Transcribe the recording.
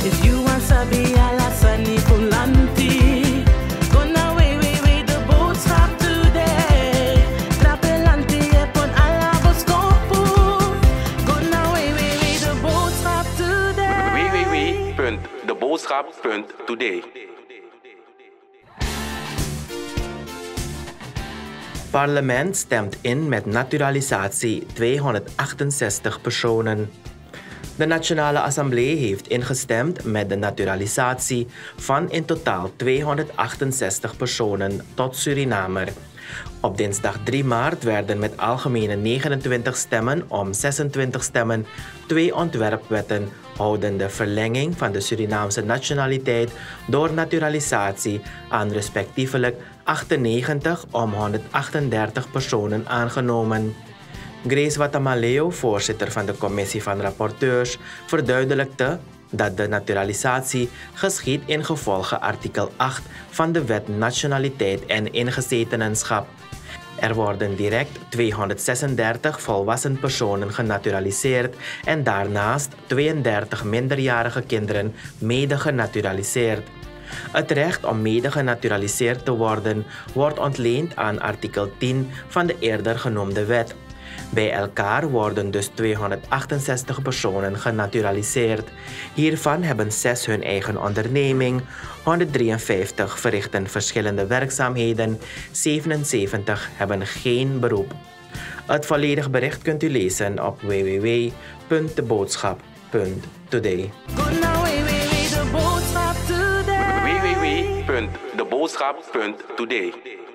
If you want sabi alasani pulanti, gonna way the boat stop today. Trapelanti epon alaboskopu, gonna way the boat stop today. www.deboodschap.today. Parlement stemt in met naturalisatie 268 personen. De Nationale Assemblée heeft ingestemd met de naturalisatie van in totaal 268 personen tot Surinamer. Op dinsdag 3 maart werden met algemene 29 stemmen om 26 stemmen 2 ontwerpwetten houdende verlenging van de Surinaamse nationaliteit door naturalisatie aan respectievelijk 98 om 138 personen aangenomen. Grace Watamaleo, voorzitter van de commissie van rapporteurs, verduidelijkte dat de naturalisatie geschiedt ingevolge artikel 8 van de Wet Nationaliteit en Ingezetenenschap. Er worden direct 236 volwassen personen genaturaliseerd en daarnaast 32 minderjarige kinderen mede genaturaliseerd. Het recht om mede genaturaliseerd te worden wordt ontleend aan artikel 10 van de eerder genoemde wet. Bij elkaar worden dus 268 personen genaturaliseerd. Hiervan hebben 6 hun eigen onderneming, 153 verrichten verschillende werkzaamheden, 77 hebben geen beroep. Het volledige bericht kunt u lezen op www.deboodschap.today. www.deboodschap.today. www.deboodschap.today.